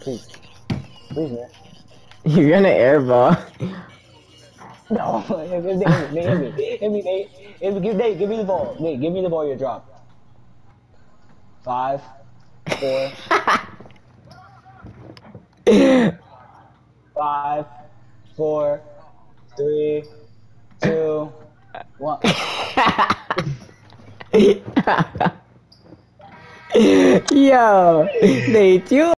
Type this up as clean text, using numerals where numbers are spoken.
please. Please, man. You're gonna airball. No, hit me, hit me, hit me, hit me, Nate. Hit me, Nate, give me the ball. Nate, give me the ball, you drop. 5, 4, 5, 4, 3, 2, 1. Yo, they